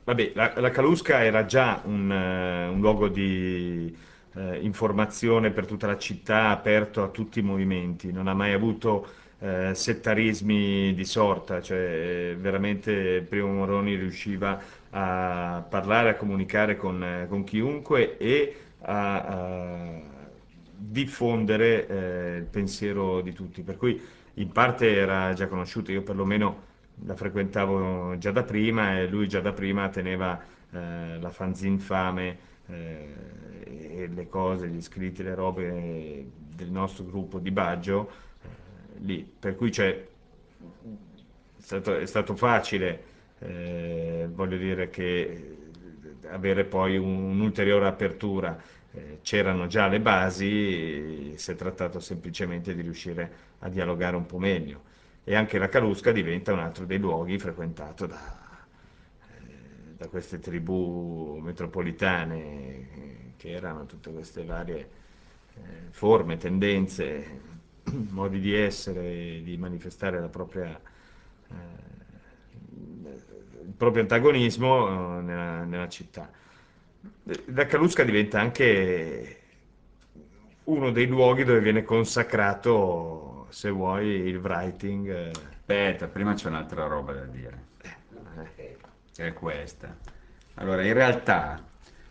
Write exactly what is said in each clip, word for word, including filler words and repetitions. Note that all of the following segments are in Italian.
Vabbè, la, la Calusca era già un, eh, un luogo di eh, informazione per tutta la città, aperto a tutti i movimenti, non ha mai avuto eh, settarismi di sorta, cioè eh, veramente Primo Moroni riusciva a parlare, a comunicare con, eh, con chiunque e a, a diffondere eh, il pensiero di tutti, per cui in parte era già conosciuto, io perlomeno la frequentavo già da prima e lui già da prima teneva eh, la fanzine Fame eh, e le cose, gli scritti, le robe del nostro gruppo di Baggio eh, lì, per cui c'è è stato, è stato facile, eh, voglio dire che avere poi un- un'ulteriore apertura. Eh, c'erano già le basi, si è trattato semplicemente di riuscire a dialogare un po' meglio e anche la Calusca diventa un altro dei luoghi frequentato da, eh, da queste tribù metropolitane eh, che erano tutte queste varie eh, forme, tendenze, modi di essere, di manifestare la propria, eh, il proprio antagonismo eh, nella, nella città. La Calusca diventa anche uno dei luoghi dove viene consacrato, se vuoi, il writing. eh, Aspetta, prima c'è un'altra roba da dire, eh, che è questa. Allora, in realtà,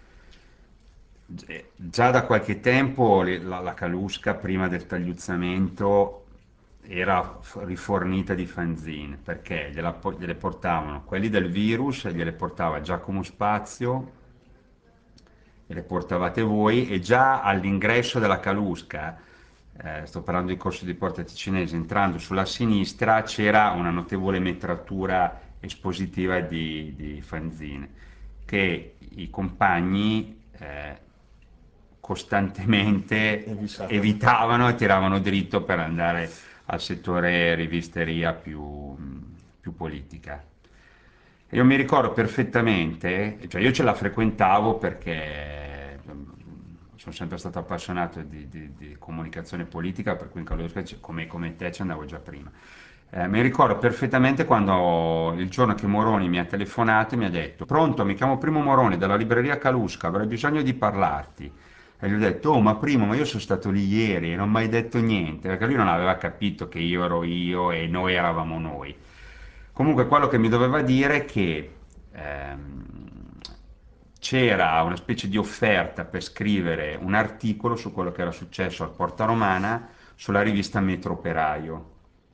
gi- già da qualche tempo le- la, la Calusca, prima del tagliuzzamento, era f- rifornita di fanzine, perché gliela po- gliele portavano quelli del virus, gliele portava Giacomo Spazio, e le portavate voi, e già all'ingresso della Calusca, eh, sto parlando di Corso di Porta Ticinese, entrando sulla sinistra c'era una notevole metratura espositiva di, di fanzine che i compagni eh, costantemente evitavano. evitavano e tiravano dritto per andare al settore rivisteria più, più politica. E io mi ricordo perfettamente, cioè io ce la frequentavo perché mm, sono sempre stato appassionato di, di- di comunicazione politica, per cui in Calabria, come, come te ci andavo già prima. Eh, mi ricordo perfettamente quando il giorno che Moroni mi ha telefonato e mi ha detto: Pronto, mi chiamo Primo Moroni dalla libreria Calusca, avrei bisogno di parlarti. E gli ho detto: Oh, ma Primo, ma io sono stato lì ieri e non ho mai detto niente, perché lui non aveva capito che io ero io e noi eravamo noi. Comunque, quello che mi doveva dire è che ehm, c'era una specie di offerta per scrivere un articolo su quello che era successo al Porta Romana sulla rivista Metro Operaio,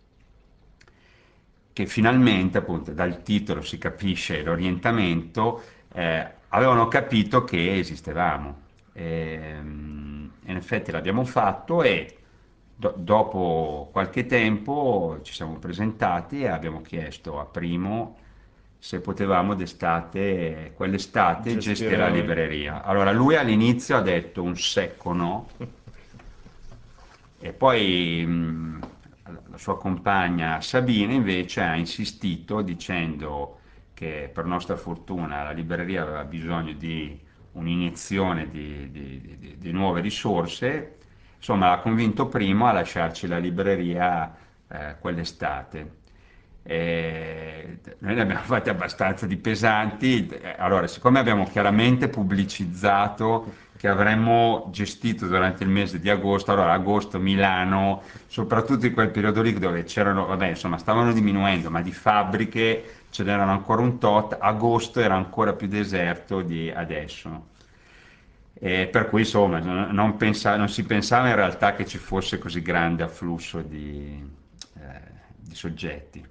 che finalmente, appunto, dal titolo si capisce l'orientamento, eh, avevano capito che esistevamo. Ehm, in effetti l'abbiamo fatto e do- dopo qualche tempo ci siamo presentati e abbiamo chiesto a Primo se potevamo d'estate, quell'estate, gestire la Gestire libreria. Allora lui all'inizio ha detto un secco no, e poi mh, la sua compagna Sabina invece ha insistito dicendo che per nostra fortuna la libreria aveva bisogno di un'iniezione di, di- di- di- di nuove risorse. Insomma, ha convinto Primo a lasciarci la libreria eh, quell'estate. E noi ne abbiamo fatte abbastanza di pesanti. Allora, siccome abbiamo chiaramente pubblicizzato che avremmo gestito durante il mese di agosto, allora agosto Milano, soprattutto in quel periodo lì dove c'erano, vabbè, insomma, stavano diminuendo, ma di fabbriche ce n'erano ancora un tot, agosto era ancora più deserto di adesso. E per cui insomma non, non pensa- non si pensava in realtà che ci fosse così grande afflusso di, eh, di soggetti.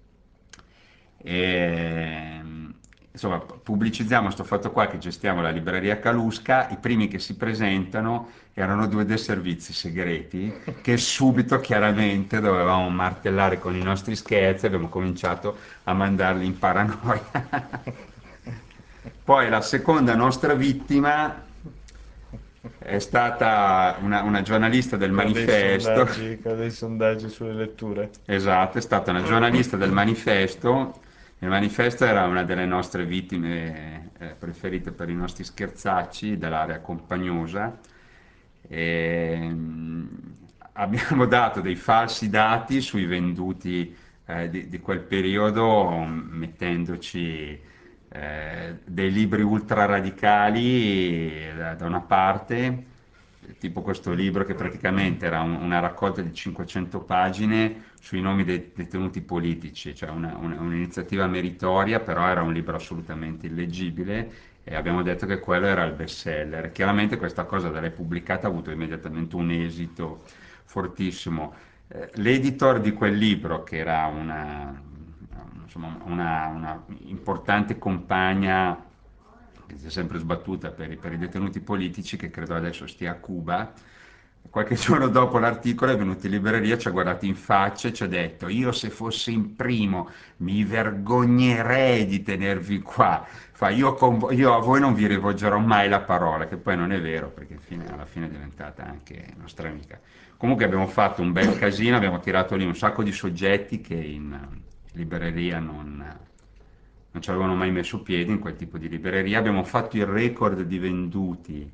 E, insomma, pubblicizziamo questo fatto qua che gestiamo la libreria Calusca, i primi che si presentano erano due dei servizi segreti che subito chiaramente dovevamo martellare con i nostri scherzi, abbiamo cominciato a mandarli in paranoia. Poi la seconda nostra vittima è stata una, una giornalista del con dei Manifesto. sondaggi, con dei sondaggi sulle letture. Esatto, è stata una giornalista del Manifesto. Il Manifesto era una delle nostre vittime eh, preferite per i nostri scherzacci dell'area compagnosa. E, mh, abbiamo dato dei falsi dati sui venduti eh, di, di quel periodo, mettendoci eh, dei libri ultra radicali da, da una parte, tipo questo libro che praticamente era un- una raccolta di cinquecento pagine sui nomi dei detenuti politici, cioè una- una- un'iniziativa meritoria, però era un libro assolutamente illeggibile e abbiamo detto che quello era il best seller. Chiaramente questa cosa da lei pubblicata ha avuto immediatamente un esito fortissimo. Eh, L'editor di quel libro, che era una, insomma, una, una importante compagna che si è sempre sbattuta per i, per i detenuti politici, che credo adesso stia a Cuba, qualche giorno dopo l'articolo è venuto in libreria, ci ha guardato in faccia e ci ha detto: io se fossi in primo mi vergognerei di tenervi qua. Fa, io, con vo- io a voi non vi rivolgerò mai la parola, che poi non è vero, perché fine- alla fine è diventata anche nostra amica. Comunque abbiamo fatto un bel casino, abbiamo tirato lì un sacco di soggetti che in libreria non, non ci avevano mai messo piede, in quel tipo di libreria. Abbiamo fatto il record di venduti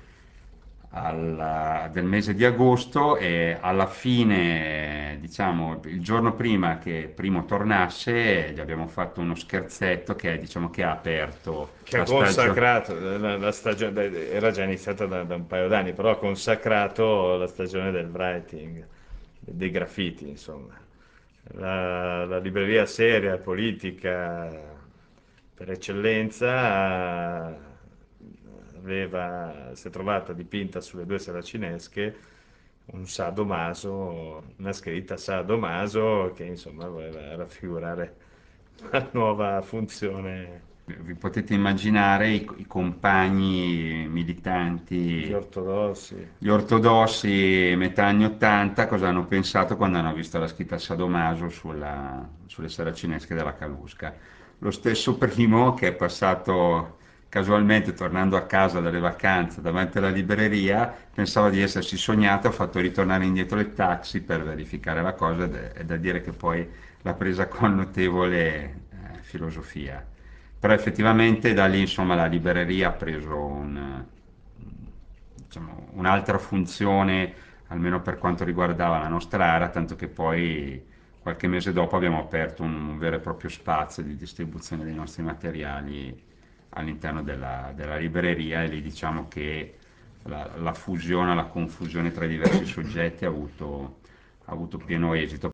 al- del mese di agosto e alla fine, diciamo, il giorno prima che Primo tornasse, gli abbiamo fatto uno scherzetto che, diciamo, che ha aperto Che ha la stagione. consacrato la, la stagione, beh, era già iniziata da, da un paio d'anni, però ha consacrato la stagione del writing, dei graffiti, insomma. La, la libreria seria, politica, per eccellenza, aveva, si è trovata dipinta sulle due saracinesche un sadomaso, una scritta sadomaso che insomma voleva raffigurare la nuova funzione. Vi potete immaginare i, i compagni Gli militanti, ortodossi. gli ortodossi metà anni ottanta, cosa hanno pensato quando hanno visto la scritta Sadomaso sulla- sulle saracinesche della Calusca. Lo stesso primo che è passato casualmente tornando a casa dalle vacanze davanti alla libreria, pensava di essersi sognato, ha fatto ritornare indietro il taxi per verificare la cosa ed è, è da dire che poi l'ha presa con notevole eh, filosofia. Però effettivamente da lì, insomma, la libreria ha preso un, diciamo, un'altra funzione, almeno per quanto riguardava la nostra area, tanto che poi qualche mese dopo abbiamo aperto un vero e proprio spazio di distribuzione dei nostri materiali all'interno della, della libreria e lì diciamo che la, la fusione, la confusione tra i diversi soggetti ha avuto, ha avuto pieno esito.